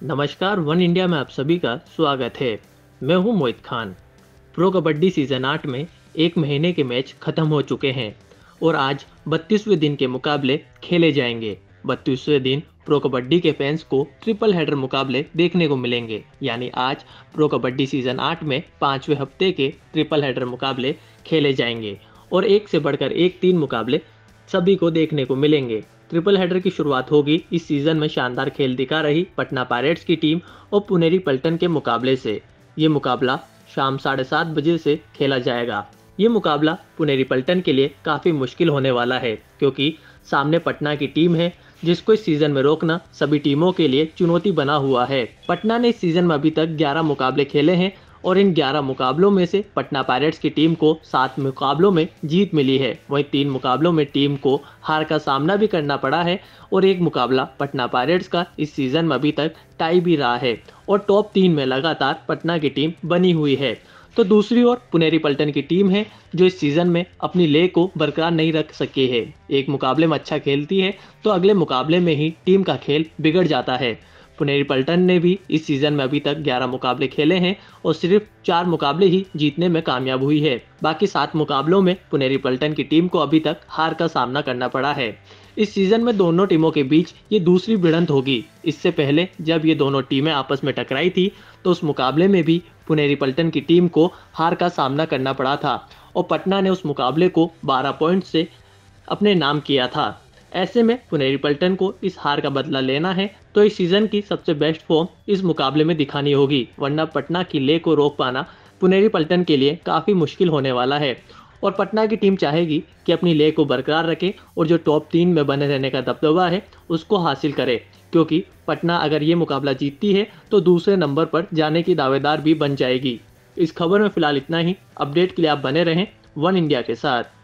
नमस्कार, one India में आप सभी का स्वागत है। मैं हूं मोहित खान। प्रो कबड्डी सीजन 8 में एक महीने के मैच खत्म हो चुके हैं और आज 32वें दिन के मुकाबले खेले जाएंगे। 32वें दिन प्रो कबड्डी के फैंस को ट्रिपल हेडर मुकाबले देखने को मिलेंगे। यानी आज प्रो कबड्डी सीजन 8 में 5वें हफ्ते के ट्रिपल हेडर मुकाबले खेले जाएंगे और एक से बढ़कर एक 3 मुकाबले सभी को देखने को मिलेंगे। ट्रिपल हेडर की शुरुआत होगी इस सीजन में शानदार खेल दिखा रही पटना पायरेट्स की टीम और पुनेरी पल्टन के मुकाबले से। ये मुकाबला शाम 7:30 बजे से खेला जाएगा। ये मुकाबला पुनेरी पल्टन के लिए काफ़ी मुश्किल होने वाला है क्योंकि सामने पटना की टीम है जिसको इस सीजन में रोकना सभी टीमों के लिए चुनौती बना हुआ है। पटना ने इस सीजन में अभी तक 11 मुकाबले खेले हैं और इन 11 मुकाबलों में से पटना पायरेट्स की टीम को 7 मुकाबलों में जीत मिली है। वहीं 3 मुकाबलों में टीम को हार का सामना भी करना पड़ा है और एक मुकाबला पटना पायरेट्स का इस सीजन में अभी तक टाई भी रहा है और टॉप 3 में लगातार पटना की टीम बनी हुई है। तो दूसरी ओर पुनेरी पल्टन की टीम है जो इस सीजन में अपनी ले को बरकरार नहीं रख सकी है। एक मुकाबले में अच्छा खेलती है तो अगले मुकाबले में ही टीम का खेल बिगड़ जाता है। पुनेरी पल्टन ने भी इस सीजन में अभी तक 11 मुकाबले खेले हैं और सिर्फ 4 मुकाबले ही जीतने में कामयाब हुई है। बाकी 7 मुकाबलों में पुनेरी पल्टन की टीम को अभी तक हार का सामना करना पड़ा है। इस सीजन में दोनों टीमों के बीच ये दूसरी भिड़ंत होगी। इससे पहले जब ये दोनों टीमें आपस में टकराई थी तो उस मुकाबले में भी पुनेरी पल्टन की टीम को हार का सामना करना पड़ा था और पटना ने उस मुकाबले को 12 पॉइंट से अपने नाम किया था। ऐसे में पुनेरी पल्टन को इस हार का बदला लेना है तो इस सीजन की सबसे बेस्ट फॉर्म इस मुकाबले में दिखानी होगी, वरना पटना की ले को रोक पाना पुनेरी पल्टन के लिए काफ़ी मुश्किल होने वाला है। और पटना की टीम चाहेगी कि अपनी ले को बरकरार रखे और जो टॉप 3 में बने रहने का दबदबा है उसको हासिल करे, क्योंकि पटना अगर ये मुकाबला जीतती है तो दूसरे नंबर पर जाने की दावेदार भी बन जाएगी। इस खबर में फिलहाल इतना ही। अपडेट के लिए आप बने रहें वन इंडिया के साथ।